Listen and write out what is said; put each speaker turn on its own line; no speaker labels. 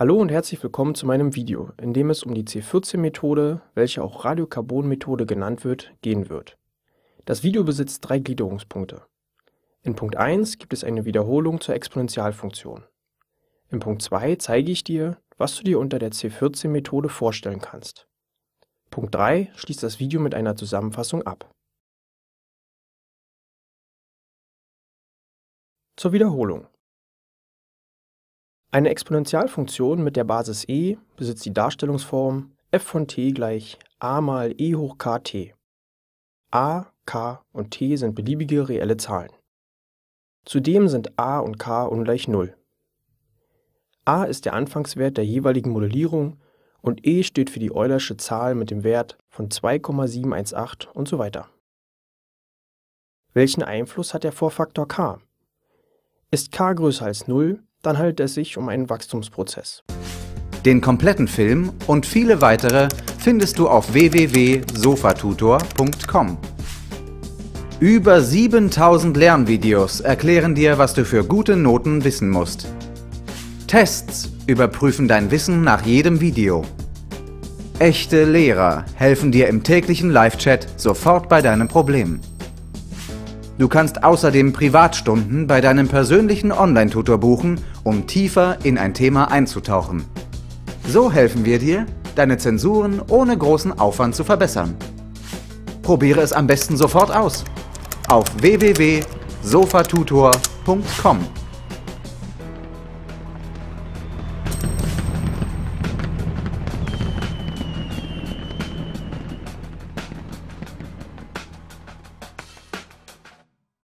Hallo und herzlich willkommen zu meinem Video, in dem es um die C14-Methode, welche auch Radiokarbon-Methode genannt wird, gehen wird. Das Video besitzt 3 Gliederungspunkte. In Punkt 1 gibt es eine Wiederholung zur Exponentialfunktion. In Punkt 2 zeige ich dir, was du dir unter der C14-Methode vorstellen kannst. Punkt 3 schließt das Video mit einer Zusammenfassung ab. Zur Wiederholung. Eine Exponentialfunktion mit der Basis e besitzt die Darstellungsform f von t gleich a mal e hoch kt. a, k und t sind beliebige reelle Zahlen. Zudem sind a und k ungleich 0. A ist der Anfangswert der jeweiligen Modellierung und e steht für die Eulersche Zahl mit dem Wert von 2,718 und so weiter. Welchen Einfluss hat der Vorfaktor k? Ist k größer als 0, dann handelt es sich um einen Wachstumsprozess.
Den kompletten Film und viele weitere findest du auf www.sofatutor.com. Über 7000 Lernvideos erklären dir, was du für gute Noten wissen musst. Tests überprüfen dein Wissen nach jedem Video. Echte Lehrer helfen dir im täglichen Live-Chat sofort bei deinem Problem. Du kannst außerdem Privatstunden bei deinem persönlichen Online-Tutor buchen, um tiefer in ein Thema einzutauchen. So helfen wir dir, deine Zensuren ohne großen Aufwand zu verbessern. Probiere es am besten sofort aus. Auf www.sofatutor.com